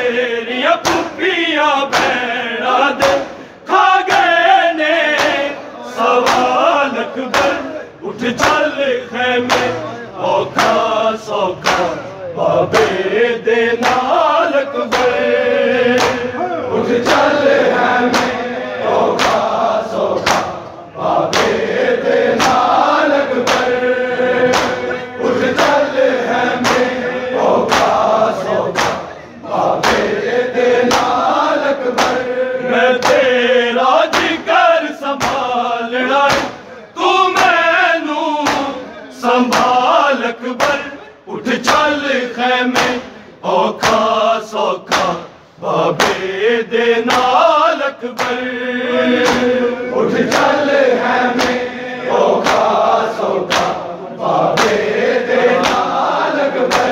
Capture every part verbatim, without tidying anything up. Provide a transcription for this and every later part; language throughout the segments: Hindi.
तेरिया पुपिया भैड़ा दे खा गए ने सवाल अकबर। उठ चल खैमे औखा सौखा बाबे दे नाल अकबर। उठ चल खैमे औखा सौखा बाबे दे नाल अकबर। उठ चल खैमे औखा सौखा बाबे दे नाल अकबर। मैं तेरा जिगर संभालना तू मैनू संभाल अकबर। उठ चल खैमे औखा सौखा बाबे दे नाल अकबर। उठ चल खैमे औखा सौखा बाबे दे नाल अकबर।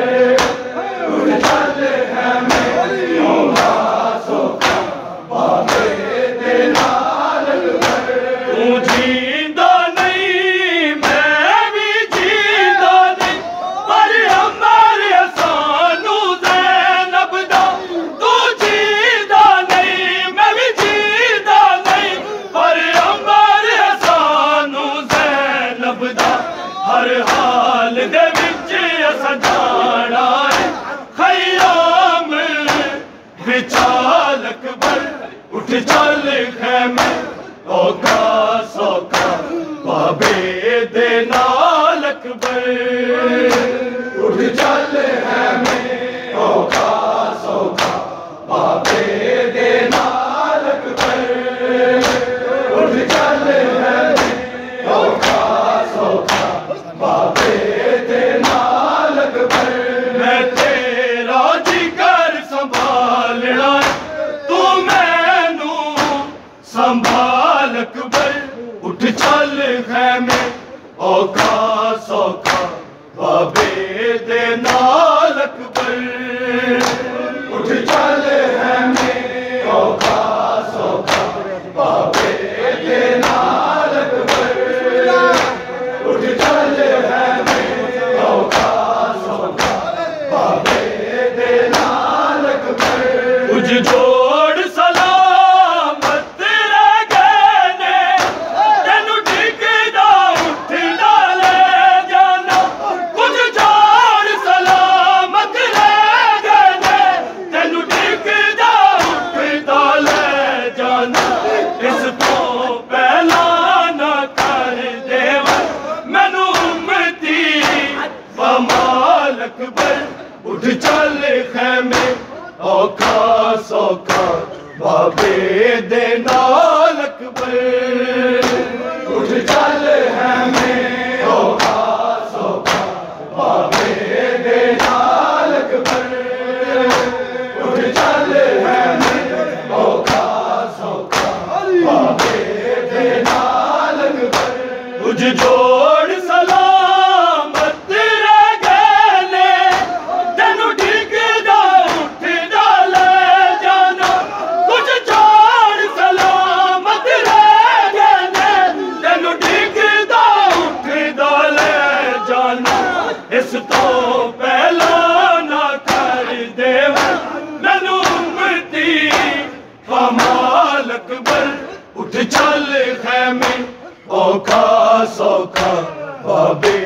उठ चल खैमे औखा सौखा बाबे दे नाल अकबर। तू जींदा नहीं मैं भी जींदा नहीं पर अमर सानू ज़ैनब दा। तू जींदा नहीं मैं भी जींदा नहीं पर अमर सानू ज़ैनब दा। हर हाल दे विच असां जाना है खयाम विचाल अकबर। उठ चल खैमे औखा सौखा बाबे दे नाल अकबर। उठ चल खैमे औखा सौखा बाबे दे नाल अकबर। उठ चल खैमे औखा सौखा बाबे दे नाल अकबर। मैं तेरा जिगर संभालना तू मैनू संभाल अकबर। उठ चल खैमे औखा सौखा बाबे दे नाल अकबर। उठ चल खैमे औखा सौखा बाबे दे नाल अकबर। उठ चल खैमे औखा सौखा बाबे दे नाल अकबर। कुछ जोड़ सलामत रह गए ने तेनू डिगदा उठदा ले जाना। कुछ जोड़ सलामत रह गए ने तेनू डिगदा उठदा ले जाना। इस तो पहला ना कर देवा मैनू उम्मती कमाल अकबर। उठ चल खैमे औखा सौखा बाबे दे नाल अकबर। उठ चल खैमे औखा सौखा बाबे दे नाल अकबर। उठ चल खैमे औखा सौखा बाबे दे नाल अकबर। कुछ जोड़ सलामत रह गए ने तेनू डिगदा उठदा ले जाना। कुछ जोड़ सलामत रह गए ने तेनू डिगदा उठदा ले जाना। इस तो पहला ना कर देवा मैनू उम्मती कमाल अकबर। उठ चल खैमे औखा सौखा बाबे